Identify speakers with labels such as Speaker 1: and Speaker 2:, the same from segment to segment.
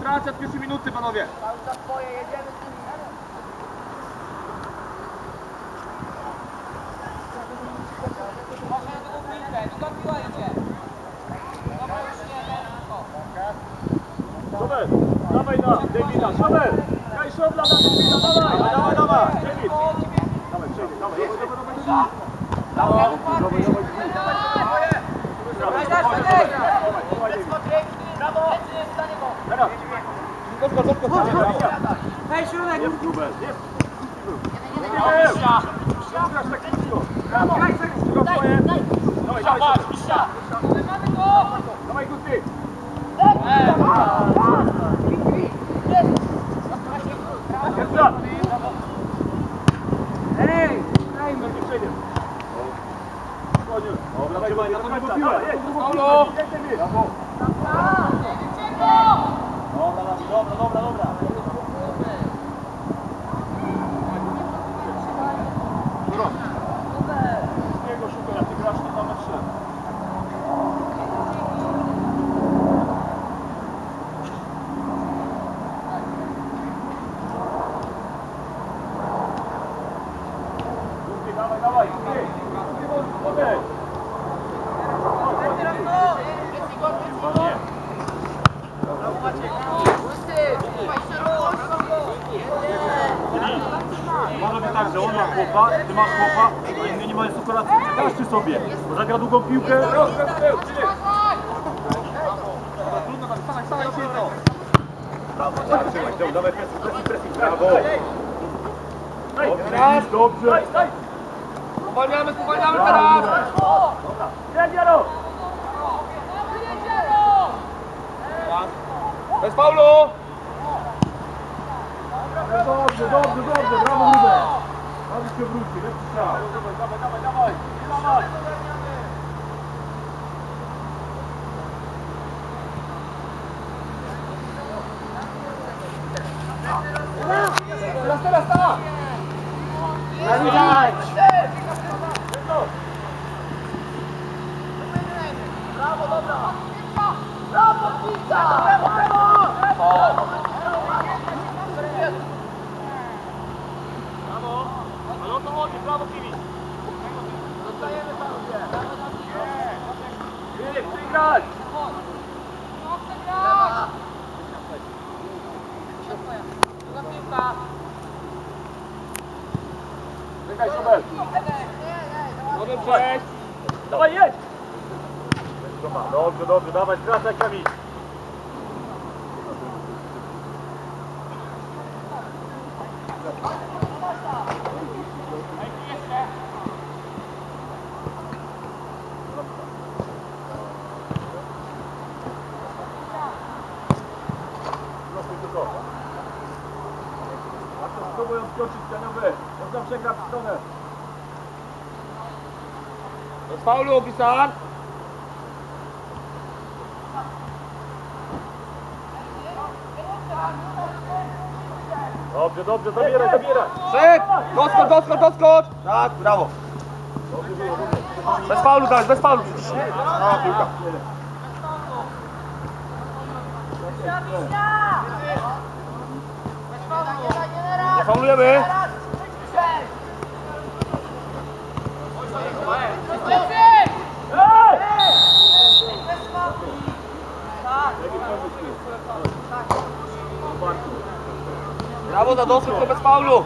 Speaker 1: Koncentracja w pierwszej minuty, panowie.
Speaker 2: Cały czas twoje, jedziemy z nimi. Może drugą piłkę, druga piła idzie. Dobra, już nie,
Speaker 1: Szobel, dawaj na Davida, Szobel! Kaj Szobla na Davida, dawaj! Dawaj, dawaj! David! Dawaj, przejdzie, dawaj,
Speaker 2: hej, środek!
Speaker 1: Dawaj, Gusti!
Speaker 2: Hej!
Speaker 1: Dobra, trzymaj na drugą piłę. Dobra. Wszystkiego szukaj, a ty grasz na numer 3. Dawaj, może być tak, że on ma chłopa, ty masz chłopa, a inni nie mają sukuracji. Każdy sobie, bo zagra długą piłkę. Stawaj, dawaj, pressing, brawo. Dobrze. Spowalniamy teraz! Dobra, Jaro! Bez faulu! Dobrze, brawo Rubę! Aby się wróci, lepszy strzał. Dawaj! Teraz, tak! Brawo, dobra! Brawo, pizza! Brawo! Ale o to chodzi, brawo, Kiwi! Zostajemy tam, gdzie? Filip, chcę grać!
Speaker 2: Druga piłka.
Speaker 1: Czekaj, Szobel! Mogę przejść! Dawaj, jedź! Dobrze, dawaj, skracaj Kamil! Spróbują skoczyć cenowy, można przegrać w stronę.
Speaker 3: Bez faulu, Bisan!
Speaker 1: Dobrze, zabieraj!
Speaker 3: Szybko! Doskocz! Tak, brawo! Bez faulu, tak, bez faulu! A, piłka. Nie faulujemy! Brawo za doskok, to bez faulu!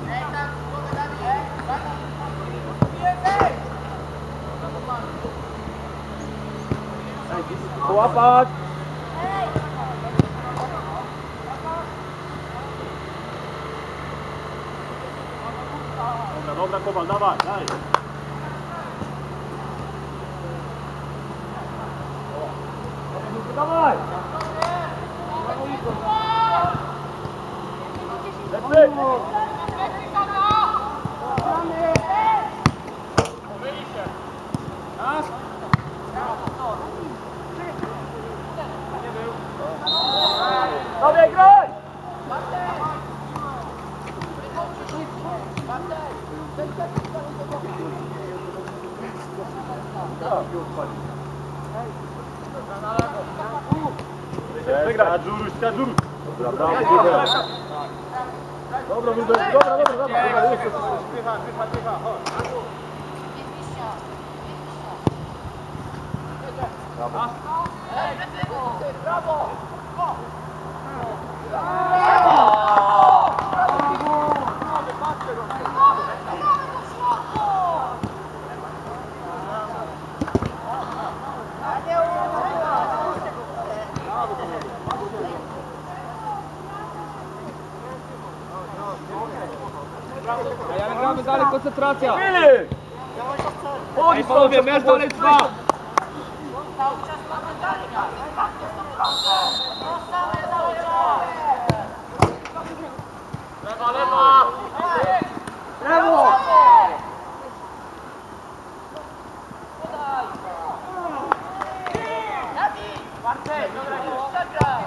Speaker 3: Połapać!
Speaker 1: Dobra, Kowal, dawaj! Dawaj! Lepszy! Dawaj, graj! Wygrać. Skadżuruś. Dobra, Rudek, dobra. Dycha, chodź.
Speaker 2: Brawo!
Speaker 3: Ale gramy dalej, koncentracja!
Speaker 1: Filip!
Speaker 3: Ej, panowie, mecz dalej trwa!
Speaker 1: Lewa!
Speaker 2: Brawo! Bartek, dobra,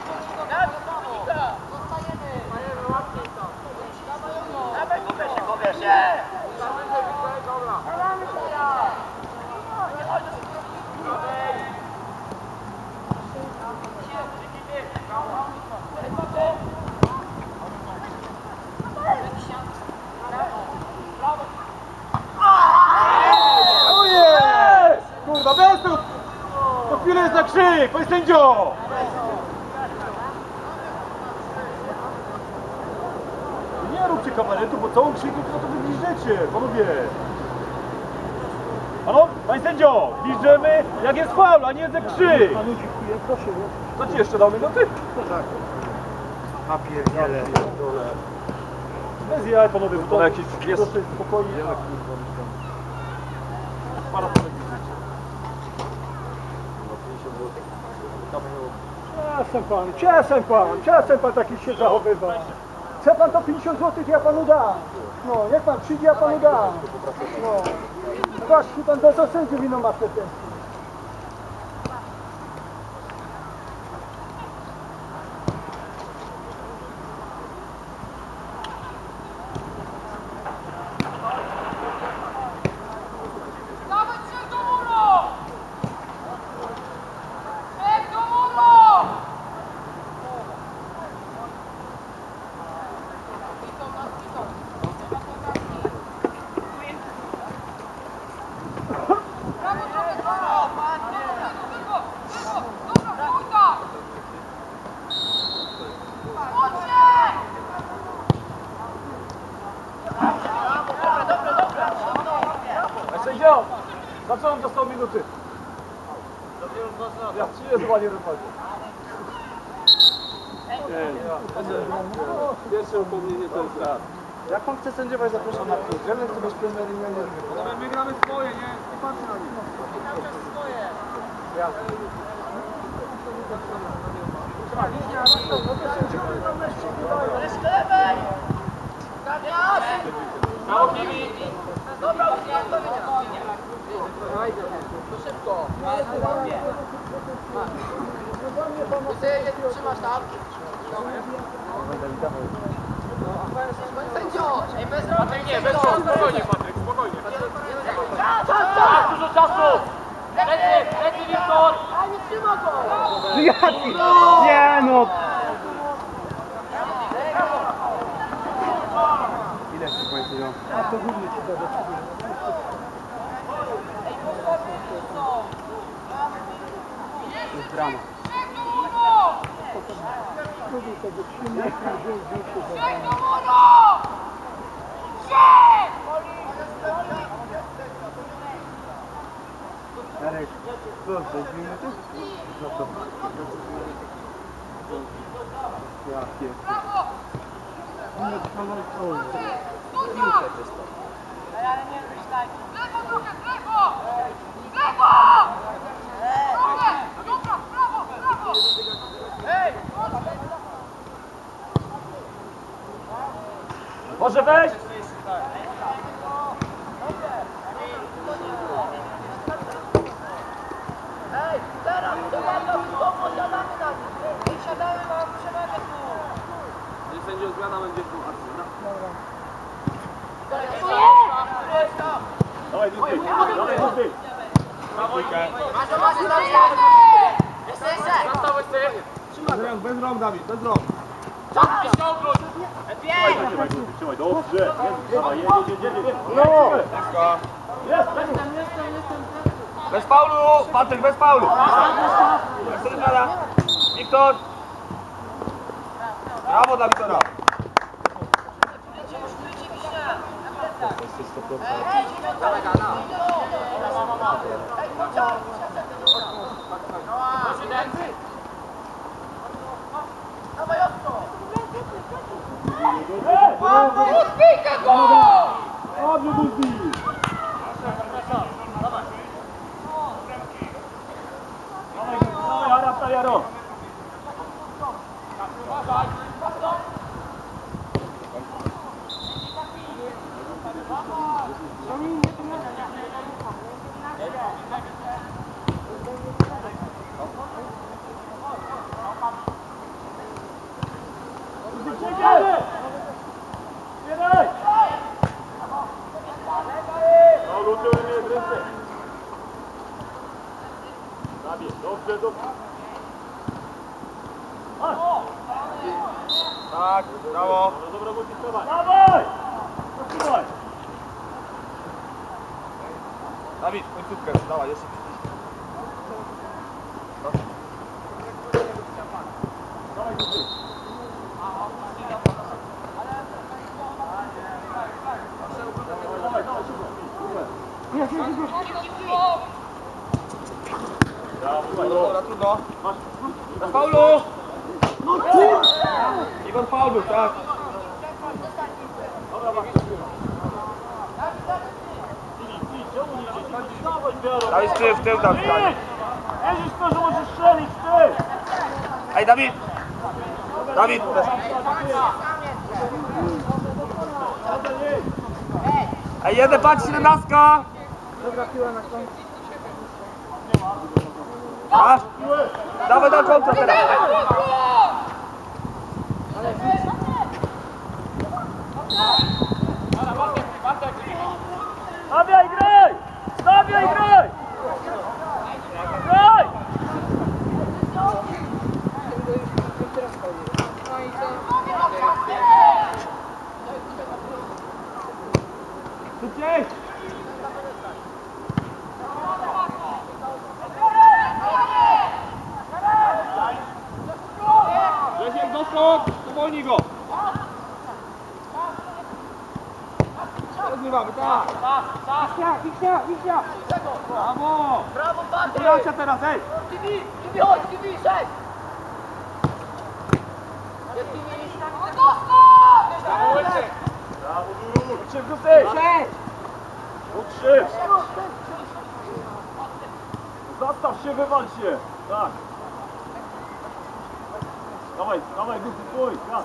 Speaker 1: Kurwa, bez tu! Po chwilę jest na krzyk, panie sędzio! Nie róbcie kabaretu, bo całą krzyku to wybliżecie, panowie! Halo? Panie sędzio, bliżemy jak jest faul, a nie za krzyk! Co ci jeszcze dał minuty? Tak.
Speaker 4: A pierdziele.
Speaker 1: Bez jaj, panowie, bo to
Speaker 3: jakiś pies.
Speaker 1: proszę spokojnie. Para
Speaker 4: Czasem pan taki się zachowywa. Chce pan to 50 zł, ja panu dam. No, niech pan przyjdzie, ja panu dam. No. Właśnie pan do sędziów inną ma pretensje.
Speaker 1: Sędzio, za co on dostał minuty? Ja przyjeżdżam, nie rozmawiam. Pierwsze upomnienie to jest raz.
Speaker 4: Jak pan chce sędziować, zapraszam na plus. Żaden chce być premier i nie.
Speaker 3: My gramy swoje, nie patrzcie na nich.
Speaker 2: Jeszcze lewej!
Speaker 3: Brawo, Kimi!
Speaker 2: Dobra, już nie, to szybko. Ty trzymasz tam? Sędzio! Ej, bez rąk!
Speaker 3: Nie, bez rąk, spokojnie Patryk, spokojnie.
Speaker 2: Czas!
Speaker 3: Dużo czasu! Lecy, Wiktor!
Speaker 2: A nie trzyma go!
Speaker 4: Jaki? Nie no! Ile ci powiedział? A to głównie ci da do ciebie. To jest drama. Jarek, co, 2 minuty? No to... Ja pierdolę.
Speaker 2: Ale nie robisz tak.
Speaker 1: Może wejść?
Speaker 2: Ej, teraz siadamy na nich. Siadamy, mam przewagę tu.
Speaker 3: Nie sędzio, zmiana będzie tu.
Speaker 1: Dawaj, Dudley, dawaj, Dudley.
Speaker 2: Masz,
Speaker 3: Zastaw łysy.
Speaker 1: Bez rąk, Dawid, bez rąk.
Speaker 3: Czapki się obróć.
Speaker 1: Trzymaj, dobrze. Trzymaj, jedzie.
Speaker 3: Bez faulu, Patryk, bez faulu. Wiktor. Brawo dla Wiktora.
Speaker 1: Dobrze, Gusti. Dawaj, Arabta, Jaro. Dobrze.
Speaker 3: Tak, brawo.
Speaker 1: Dobra, Gusti, dawaj! Zatrzymaj!
Speaker 3: Dawid, końcówkę, dawaj, jeszcze.
Speaker 1: Dawaj, Gusti.
Speaker 3: Dobra, trudno. Bez faulu. Igor faulu, tak. Dawid, w tył, Dawid.
Speaker 1: Wierzysz w to, że możesz strzelić, ty!
Speaker 3: Ej, Dawid. Dawid. Ej, jeden, patrz, 17.
Speaker 4: Dobra piła na końcu.
Speaker 3: A? Dawaj do kontra teraz.
Speaker 1: Stawiaj, graj! Stawiaj, graj! Graj! Szybciej! Grzesiek, dostąp! Uwolnij go! Rozgrywamy, tak!
Speaker 4: Wiksia!
Speaker 1: Brawo!
Speaker 2: Brawo, Patryk!
Speaker 1: Gracia teraz, ej!
Speaker 2: Kiwi, chodź, Kiwi, 6! Jest Kiwi!
Speaker 1: Brawo, Duru! Utrzym, Gusej! Utrzym! Zastaw się, wywal się! Tak! Dawaj, Gusej, twój! Tak!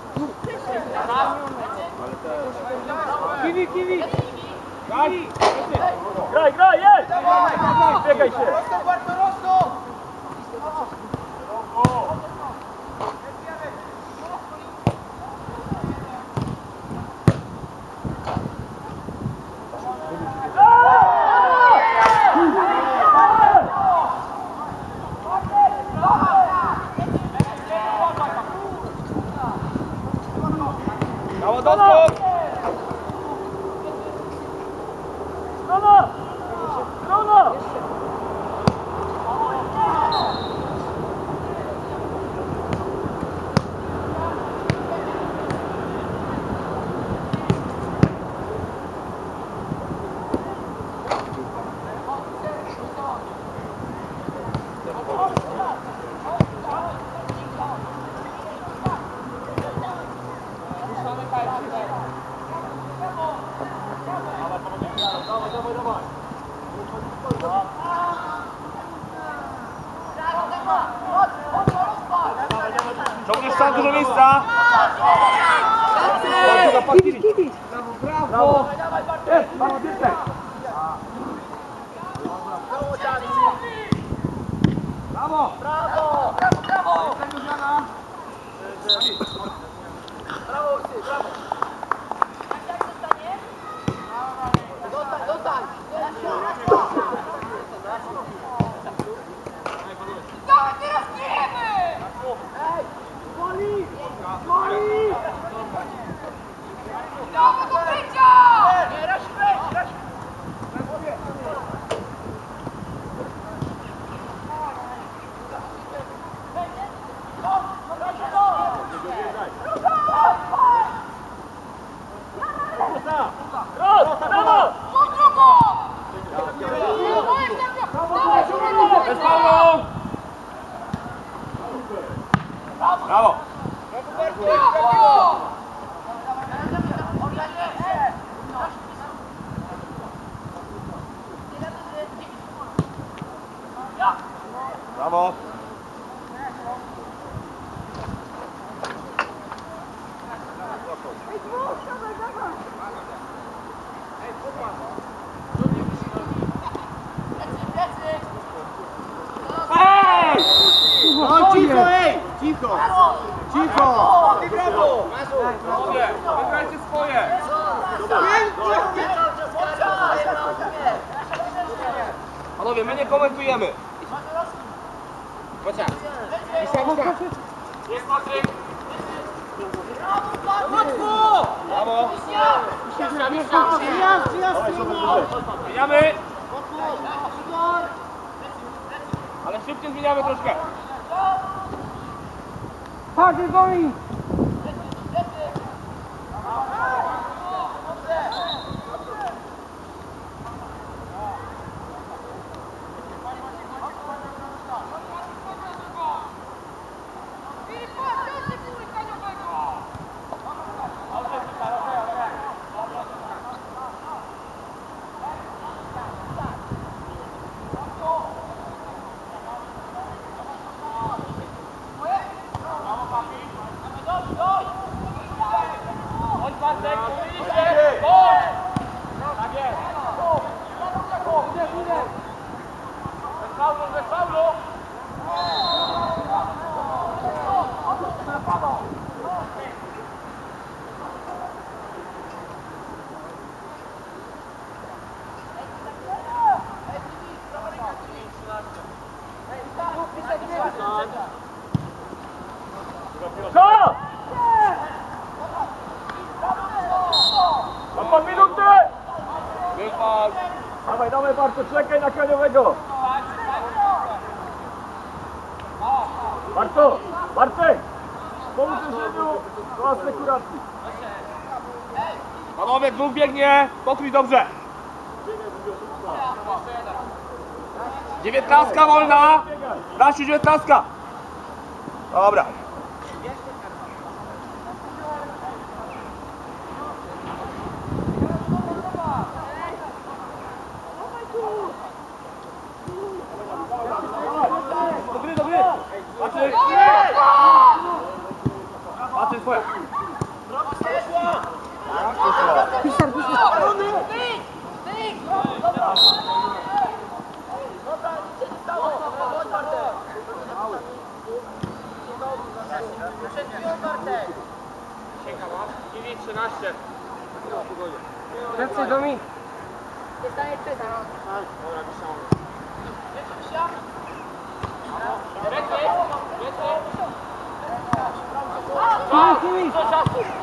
Speaker 4: Kiwi!
Speaker 1: Graj, jedź! Biegaj się!
Speaker 2: Rosto!
Speaker 3: Brawo, dostąp.
Speaker 1: Strona! Dawaj.
Speaker 3: Ciągniesz tam dużo miejsca.
Speaker 4: Kiwi! Brawo!
Speaker 1: Jest, brawo, Dysek! Brawo!
Speaker 2: Brawo! Dostań!
Speaker 1: No, cicho, ej! Cicho! Cicho!
Speaker 3: Panowie, wygrajcie swoje. Panowie, my nie komentujemy. Jest Patryk. Brawo. Zmieniamy. Ale szybciej zmieniamy troszkę.
Speaker 4: Chodź, goni!
Speaker 1: Co? Ma pan minutę!
Speaker 3: Wypad.
Speaker 1: Dawaj, dawaj Barto, czekaj na kraniowego! Barto! Bartek! Pomóż Żywiu do asekuracji!
Speaker 3: Panowie, dwóch biegnie. Pokryj dobrze. 19 wolna. Dasiu, 19. Dobra. Dobry, dobry. Patryk. Patryk, twoja.
Speaker 4: Lecę do mi.
Speaker 2: Dobra,